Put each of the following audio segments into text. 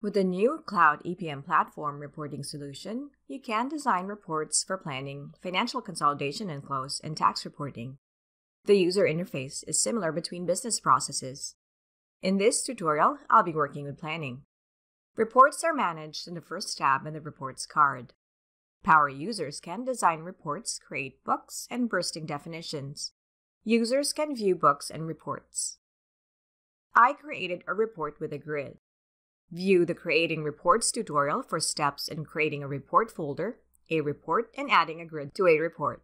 With the new Cloud EPM platform reporting solution, you can design reports for planning, financial consolidation and close, and tax reporting. The user interface is similar between business processes. In this tutorial, I'll be working with planning. Reports are managed in the first tab in the Reports card. Power users can design reports, create books, and bursting definitions. Users can view books and reports. I created a report with a grid. View the Creating Reports tutorial for steps in creating a report folder, a report, and adding a grid to a report.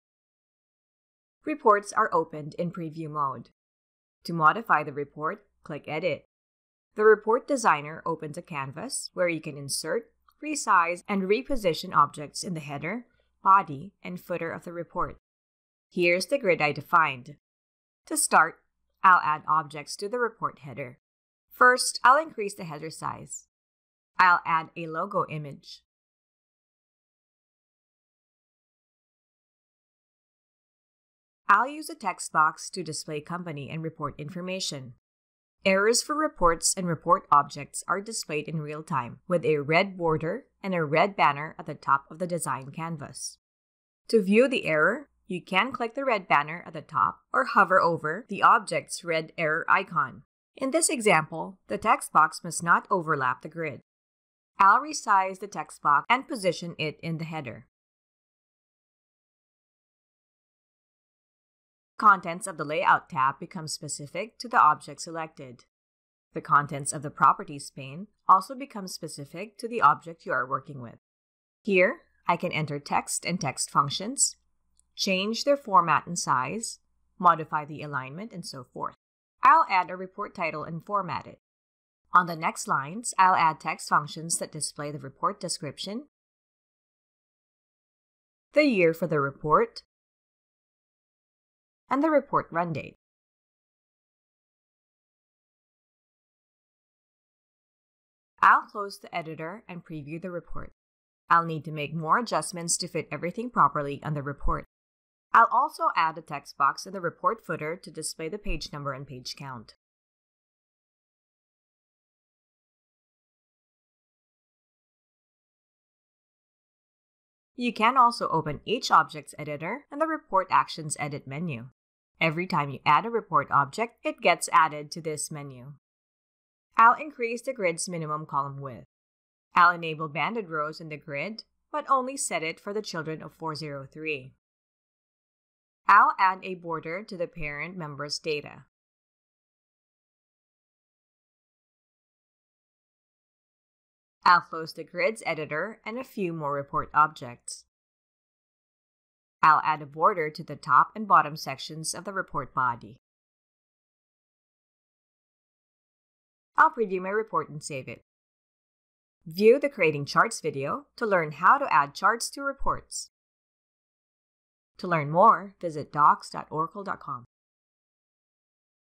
Reports are opened in preview mode. To modify the report, click Edit. The Report Designer opens a canvas where you can insert, resize, and reposition objects in the header, body, and footer of the report. Here's the grid I defined. To start, I'll add objects to the report header. First, I'll increase the header size. I'll add a logo image. I'll use a text box to display company and report information. Errors for reports and report objects are displayed in real time with a red border and a red banner at the top of the design canvas. To view the error, you can click the red banner at the top or hover over the object's red error icon. In this example, the text box must not overlap the grid. I'll resize the text box and position it in the header. Contents of the Layout tab become specific to the object selected. The contents of the Properties pane also become specific to the object you are working with. Here, I can enter text and text functions, change their format and size, modify the alignment, and so forth. I'll add a report title and format it. On the next lines, I'll add text functions that display the report description, the year for the report, and the report run date. I'll close the editor and preview the report. I'll need to make more adjustments to fit everything properly on the report. I'll also add a text box in the report footer to display the page number and page count. You can also open each object's editor and the Report Actions Edit menu. Every time you add a report object, it gets added to this menu. I'll increase the grid's minimum column width. I'll enable banded rows in the grid, but only set it for the children of 403. I'll add a border to the parent member's data. I'll close the grid's editor and a few more report objects. I'll add a border to the top and bottom sections of the report body. I'll preview my report and save it. View the Creating Charts video to learn how to add charts to reports. To learn more, visit docs.oracle.com.